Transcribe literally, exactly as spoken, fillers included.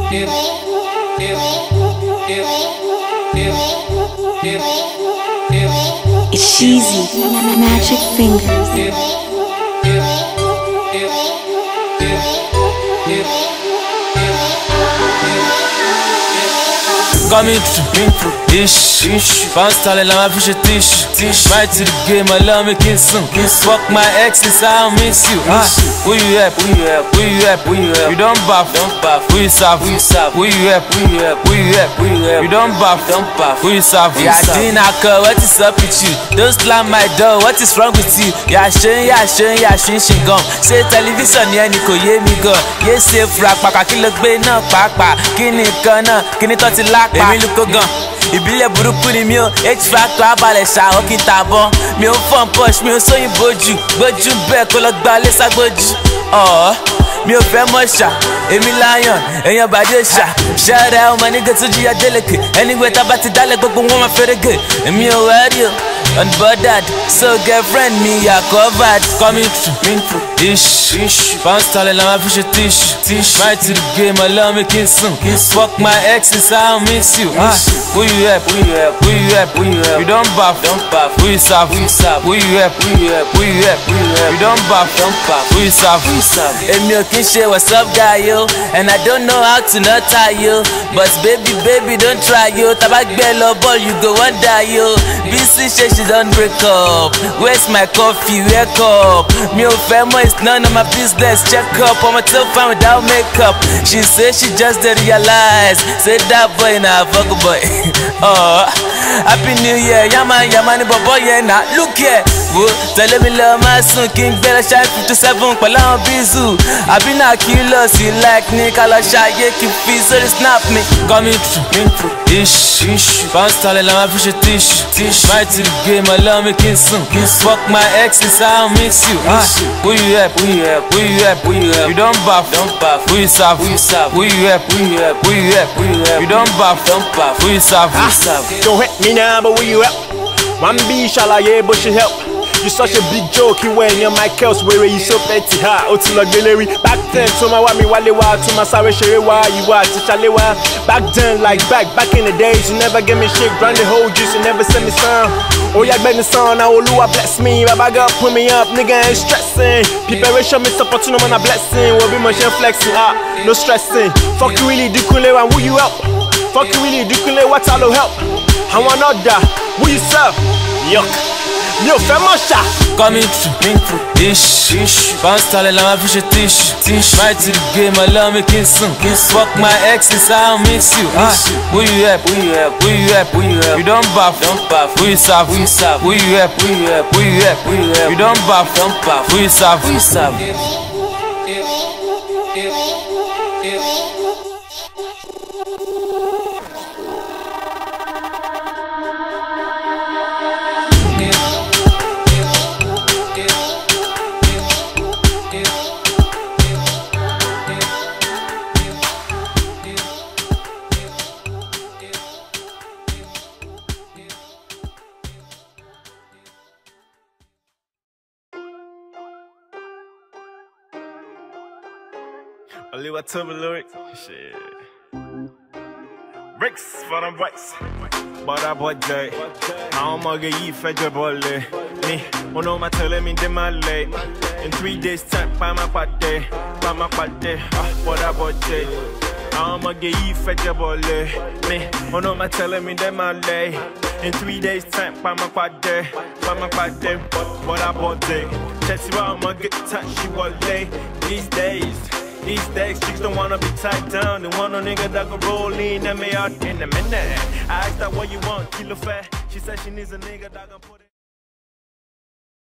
It's cheesy, magic fingers. Coming through, ish, ish. Bounce talent, I'm a fish a tish, tish. Right to the game, I love me kissing. Fuck my exes, I miss you. Ah, who you at? Who you at? Who you at? Who you at? You don't buff, don't buff. Who you serve? Who you serve? Who you at? Who you at? Who you at? Who you at? You don't buff, don't buff. Who you serve? Yeah, dinner call. What is up with you? Don't slam my door. What is wrong with you? Yeah, shin, yeah, shin, yeah, shin, shin gum. Say television, yeah, Nico, yeah, me go. Yes, say frack, paka, kill a bay, no, paka, kini kana, kini toti lak. Èmi ló kó gan, ìbílẹ̀ burúkú ni mi ò H-Factor abalẹ̀ ṣàwọ́ kí n tàbọ̀. Mi ò fọ́n push, mi ò sóyìn bójú. Gbójú bẹ́ẹ̀ kó lọ gba lé ságbójú. Ọ̀ọ́ mi ò fẹ́ mọ̀ ṣá, èmi lion, èèyàn bàdé ṣá. Ṣẹ́rẹ́ ọmọ nígbà tó jíya délèké. Anyway tá bá ti dálẹ̀ gbogbo wọn máa fẹ́rẹ́gẹ̀. Èmi ò wẹ́rí o, unbothered. So girlfriend mi yà covered. Coming through, ish, ish. Bounce talent, I'm a fish a tish, tish. Right to the game, I love me kissing. Fuck my exes, I miss you. Ah, who you at? Who you at? Who you at? Who you at? You don't buff, don't buff. Who you serve? Who you serve? Who you at? Who you at? Who you at? Who you at? You don't buff, don't buff. Who you serve? Who you serve? Èmi ò kí n ṣe what's up guy yo, and I don't know how to not tie you. But baby, baby, don't try yo. Taba gbẹ lọ ball, you go wonder yo. B C say she don't break up. Where's my coffee? Wake up. Me ò fẹ́ mọ̀, it's none of my business. Check up, I'm a tough fan without makeup. She say she just did realize. Say that boy na fuck boy. Oh, happy new year, yaman yaman bobo yeah na. Look here, wo tẹ̀lé mi lọ máa sùn kí n gbẹ́rẹ́ ṣáà fifty seven pẹ̀lú àwọn bízù. Àbí náà kí lọ sí like ní ká lọ ṣàyè kí fi sórí snap mi. Coming through, ish, ish. Bounce talent, I'm a fish a tish, tish. Right to the game, I love me kissing. Fuck my exes, I miss you. Ah, who you at? Who you at? Who you at? Who you at? You don't buff, don't buff. Who you serve? Who you serve? Who you at? Who you at? Who you at? Who you at? You don't buff, don't buff. Who you serve? Who you serve? Don't hit me now, but where you at? One B shall I yeah, but she help. You such a big joke, you wearing your Michael's where you so petty, ha, Otilo Gallery. Back then, to my wami walewa, to my sawe sherewa, you are to chalewa. Back then, like back, back in the days, you never give me shit, grind the whole juice, you never send me some. Oh, yeah, been the son, now Olua bless me, Baba God put me up, nigga ain't stressing. Preparation, me support to no man a blessing, will be much flexing, ah, no stressing. Fuck you really, do kule, and who you help? Fuck you really, do kule, what I'll help? I want other, who you serve? Yuck. Me ò fẹ́ mọ̀ ṣá. Coming through, ish, ish. Bounce talent, I'm a fish a tish, tish. Right to the game, I love me kissing. Fuck my exes, I miss you. Ah, who you at? Who you at? Who you at? Who you at? You don't buff, don't buff. Who you serve? Who you serve? Who you at? Who you at? Who you at? Who you at? You don't buff, don't buff. Who you serve? Who you serve? Only what Tobi lyrics. Shit. Bricks for them boys. But I bought Jay. I'm gonna get you fed your ball. Me, oh no, my telling me they my late. In three days' time, by my party, by my party. But I bought Jay. I'm gonna get you fed your ball. Me, oh no, my telling me they my late. In three days' time, by my party, by my party. But I bought Jay. That's why I'm gonna get touched. She was late these days. These days, chicks don't wanna be tied down. They want a nigga that can roll in and me out in a minute. I asked her what you want, kilo fat. She said she needs a nigga that can put it.